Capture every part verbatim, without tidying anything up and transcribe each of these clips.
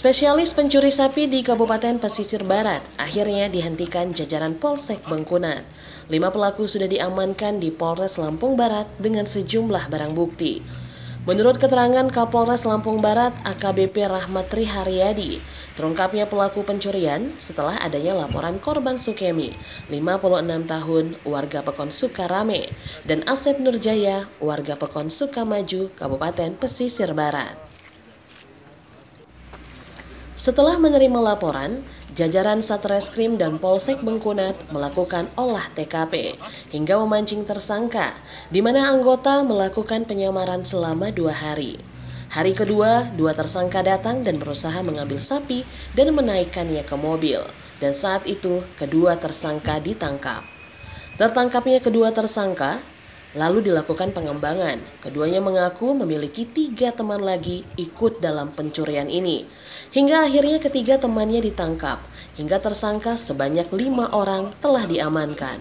Spesialis pencuri sapi di Kabupaten Pesisir Barat akhirnya dihentikan jajaran Polsek Bengkunan. Lima pelaku sudah diamankan di Polres Lampung Barat dengan sejumlah barang bukti. Menurut keterangan Kapolres Lampung Barat A K B P Rahmat Triharyadi, terungkapnya pelaku pencurian setelah adanya laporan korban Sukemi, lima puluh enam tahun, warga Pekon Sukarame, dan Asep Nurjaya, warga Pekon Sukamaju, Kabupaten Pesisir Barat. Setelah menerima laporan, jajaran Satreskrim dan Polsek Bengkunat melakukan olah T K P hingga memancing tersangka, di mana anggota melakukan penyamaran selama dua hari. Hari kedua, dua tersangka datang dan berusaha mengambil sapi dan menaikkannya ke mobil, dan saat itu kedua tersangka ditangkap. Tertangkapnya kedua tersangka lalu dilakukan pengembangan. Keduanya mengaku memiliki tiga teman lagi ikut dalam pencurian ini. Hingga akhirnya ketiga temannya ditangkap. Hingga tersangka sebanyak lima orang telah diamankan.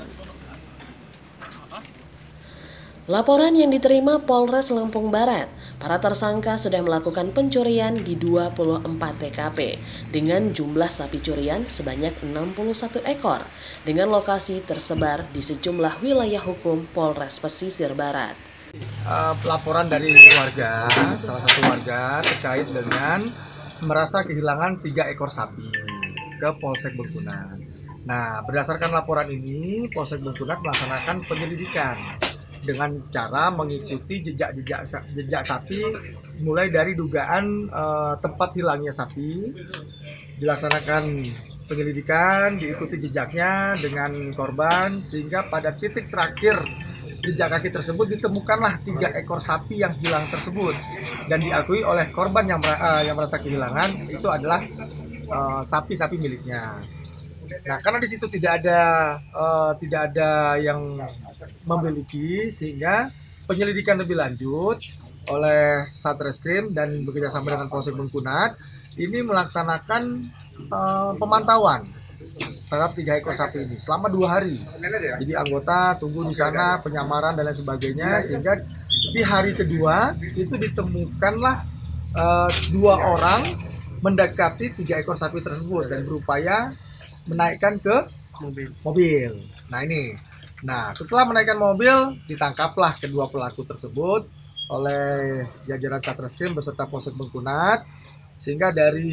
Laporan yang diterima Polres Lampung Barat, para tersangka sudah melakukan pencurian di dua puluh empat T K P dengan jumlah sapi curian sebanyak enam puluh satu ekor dengan lokasi tersebar di sejumlah wilayah hukum Polres Pesisir Barat. Uh, laporan dari warga, salah satu warga terkait dengan merasa kehilangan tiga ekor sapi ke Polsek Bengkunan. Nah, berdasarkan laporan ini, Polsek Bengkunan melaksanakan penyelidikan dengan cara mengikuti jejak-jejak jejak sapi, mulai dari dugaan uh, tempat hilangnya sapi, dilaksanakan penyelidikan, diikuti jejaknya dengan korban, sehingga pada titik terakhir jejak kaki tersebut ditemukanlah tiga ekor sapi yang hilang tersebut, dan diakui oleh korban yang, uh, yang merasa kehilangan itu adalah sapi-sapi uh, miliknya. Nah, karena di situ tidak ada uh, tidak ada yang memiliki, sehingga penyelidikan lebih lanjut oleh Satreskrim dan bekerjasama dengan Polsek Bengkunat ini melaksanakan uh, pemantauan terhadap tiga ekor sapi ini selama dua hari. Jadi anggota tunggu di sana, penyamaran dan lain sebagainya, sehingga di hari kedua itu ditemukanlah uh, dua orang mendekati tiga ekor sapi tersebut dan berupaya menaikkan ke mobil. mobil. Nah ini, nah setelah menaikkan mobil, ditangkaplah kedua pelaku tersebut oleh jajaran Satreskrim beserta Polsek Bengkunat, sehingga dari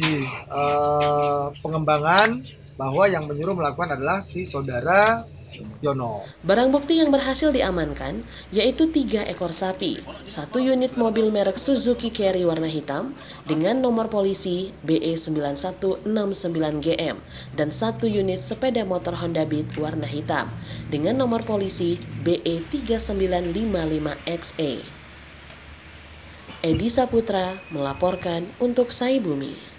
uh, pengembangan bahwa yang menyuruh melakukan adalah si saudara Yono. Barang bukti yang berhasil diamankan yaitu tiga ekor sapi, satu unit mobil merek Suzuki Carry warna hitam dengan nomor polisi B E sembilan satu enam sembilan G M dan satu unit sepeda motor Honda Beat warna hitam dengan nomor polisi B E tiga sembilan lima lima X E. Edi Saputra melaporkan untuk Sai Bumi.